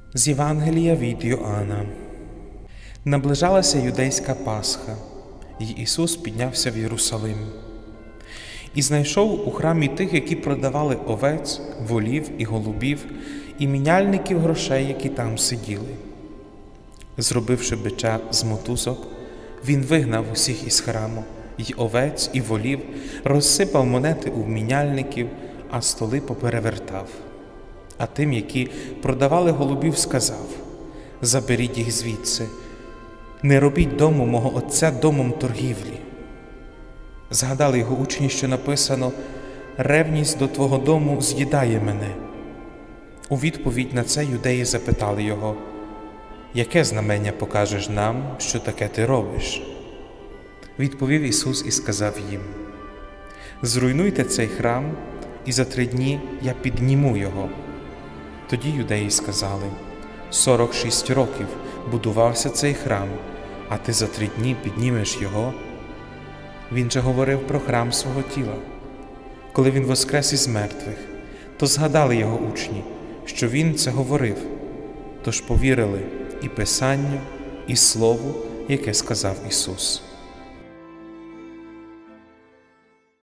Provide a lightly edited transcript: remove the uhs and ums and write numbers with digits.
З Євангелія від Йоанна. Наближалася юдейська Пасха, і Ісус піднявся в Єрусалим. І знайшов у храмі тих, які продавали овець, волів і голубів, і міняльників грошей, які там сиділи. Зробивши бича з мотузок, Він вигнав усіх із храму, й овець, і волів, розсипав монети у міняльників, а столи поперевертав. А тим, які продавали голубів, сказав: «Заберіть їх звідси, не робіть дому мого Отця домом торгівлі». Згадали його учні, що написано: «Ревність до Твого дому з'їдає мене». У відповідь на це юдеї запитали його: «Яке знамення покажеш нам, що таке ти робиш?» Відповів Ісус і сказав їм: «Зруйнуйте цей храм, і за 3 дні я підніму його». Тоді юдеї сказали: 46 років будувався цей храм, а ти за 3 дні піднімеш його? Він же говорив про храм свого тіла. Коли він воскрес із мертвих, то згадали його учні, що він це говорив, тож повірили і Писанню, і Слову, яке сказав Ісус.